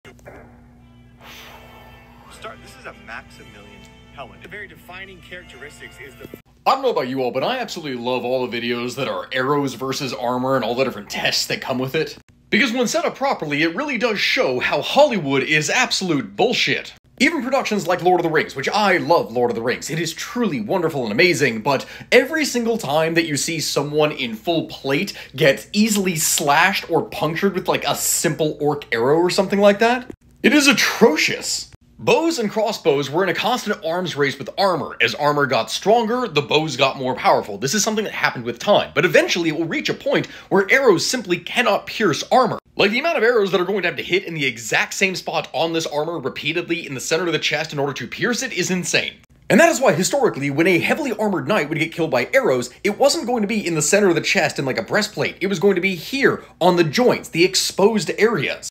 This is a Maximilian helmet. The very defining characteristics is the... I don't know about you all, but I absolutely love all the videos that are arrows versus armor and all the different tests that come with it. Because when set up properly, it really does show how Hollywood is absolute bullshit. Even productions like Lord of the Rings, which I love Lord of the Rings, it is truly wonderful and amazing, but every single time that you see someone in full plate get easily slashed or punctured with like a simple orc arrow or something like that, it is atrocious. Bows and crossbows were in a constant arms race with armor. As armor got stronger, the bows got more powerful. This is something that happened with time, but eventually it will reach a point where arrows simply cannot pierce armor. Like, the amount of arrows that are going to have to hit in the exact same spot on this armor repeatedly in the center of the chest in order to pierce it is insane. And that is why, historically, when a heavily armored knight would get killed by arrows, it wasn't going to be in the center of the chest in like a breastplate. It was going to be here, on the joints, the exposed areas.